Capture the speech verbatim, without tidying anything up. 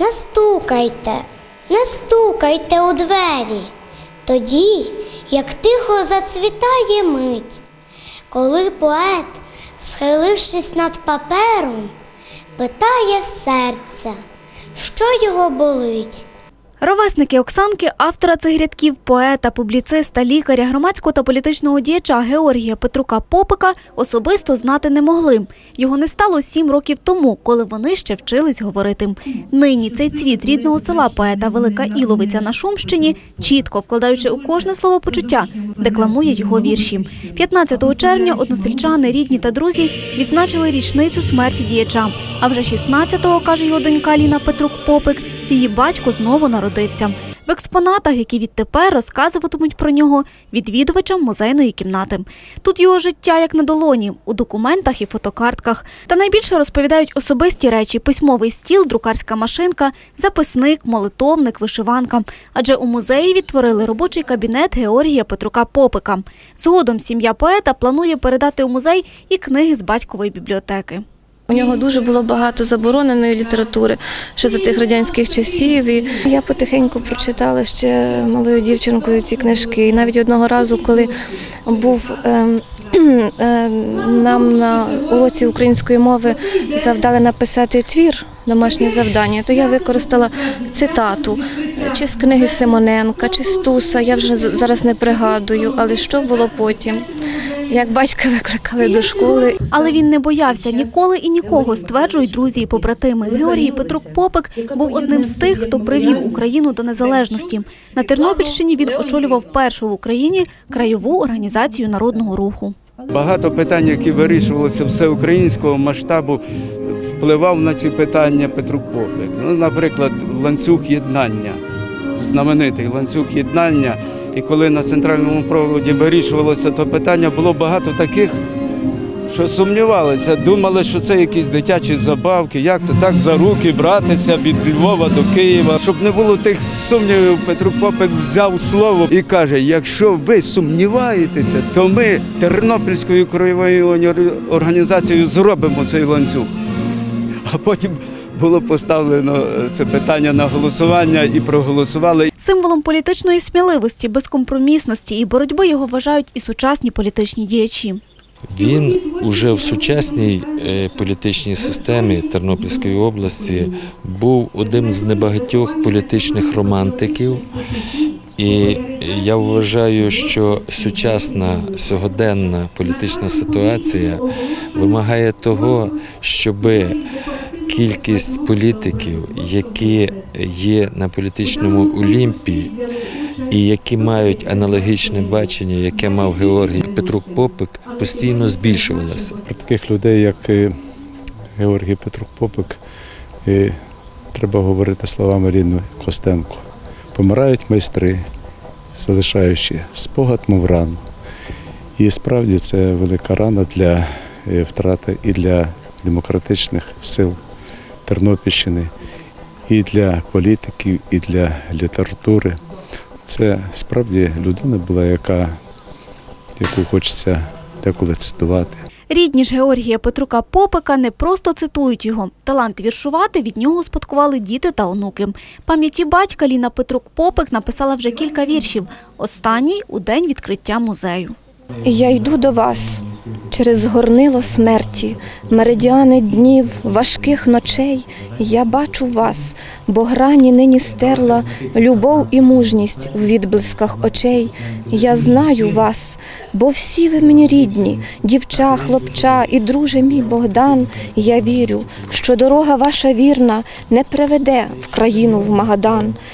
Не стукайте, не стукайте у двері, тоді, як тихо зацвітає мить, коли поет, схилившись над папером, питає в серця, що його болить. Ровесники Оксанки, автора цих рядків, поета, публіциста, лікаря, громадського та політичного діяча Георгія Петрука Попика особисто знати не могли. Його не стало сім років тому, коли вони ще вчились говорити. Нині цей цвіт рідного села поета Велика Іловиця на Шумщині, чітко вкладаючи у кожне слово почуття, декламує його вірші. п'ятнадцятого червня односельчани, рідні та друзі відзначили річницю смерті діяча. А вже шістнадцятого, каже його донька Ліна Петрук-Попик, її батько знову народився. В експонатах, які відтепер розказуватимуть про нього відвідувачам музейної кімнати. Тут його життя як на долоні, у документах і фотокартках. Та найбільше розповідають особисті речі – письмовий стіл, друкарська машинка, записник, молитовник, вишиванка. Адже у музеї відтворили робочий кабінет Георгія Петрука Попика. Згодом сім'я поета планує передати у музей і книги з батькової бібліотеки. У нього дуже було багато забороненої літератури ще за тих радянських часів. І я потихеньку прочитала ще малою дівчинкою ці книжки. І навіть одного разу, коли був е, е, нам на уроці української мови завдали написати твір, домашнє завдання, то я використала цитату чи з книги Симоненка, чи з Туса, я вже зараз не пригадую, але що було потім. Як батька викликали до школи. Але він не боявся ніколи і нікого, стверджують друзі і побратими. Георгій Петрук-Попик був одним з тих, хто привів Україну до незалежності. На Тернопільщині він очолював першу в Україні краєву організацію народного руху. Багато питань, які вирішувалися всеукраїнського масштабу, впливав на ці питання Петрук-Попик. Ну, наприклад, ланцюг єднання, знаменитий ланцюг єднання. І коли на центральному проводі вирішувалося то питання, було багато таких, що сумнівалися, думали, що це якісь дитячі забавки, як то так за руки братися від Львова до Києва. Щоб не було тих сумнівів, Петрук-Попик взяв слово і каже, якщо ви сумніваєтеся, то ми Тернопільською краєвою організацією зробимо цей ланцюг. А потім було поставлено це питання на голосування і проголосували. Символом політичної сміливості, безкомпромісності і боротьби його вважають і сучасні політичні діячі. Він уже в сучасній політичній системі Тернопільської області був одним з небагатьох політичних романтиків. І я вважаю, що сучасна сьогоденна політична ситуація вимагає того, щоби кількість політиків, які є на політичному олімпі і які мають аналогічне бачення, яке мав Георгій Петрук-Попик, постійно збільшувалася. Про таких людей, як Георгій Петрук-Попик, треба говорити словами Ліни Костенко. Помирають майстри, залишаючи спогад, мов рану. І справді це велика рана для втрати і для демократичних сил Тернопільщини, і для політиків, і для літератури. Це справді людина була, яка, яку хочеться деколи цитувати. Рідні ж Георгія Петрука Попика не просто цитують його. Талант віршувати від нього спадкували діти та онуки. Пам'яті батька Ліна Петрук-Попик написала вже кілька віршів. Останній – у день відкриття музею. Я йду до вас через горнило смерті, меридіани днів, важких ночей. Я бачу вас, бо грані нині стерла любов і мужність в відблисках очей. Я знаю вас, бо всі ви мені рідні, дівча, хлопча і друже мій Богдан. Я вірю, що дорога ваша вірна не приведе в країну в Магадан.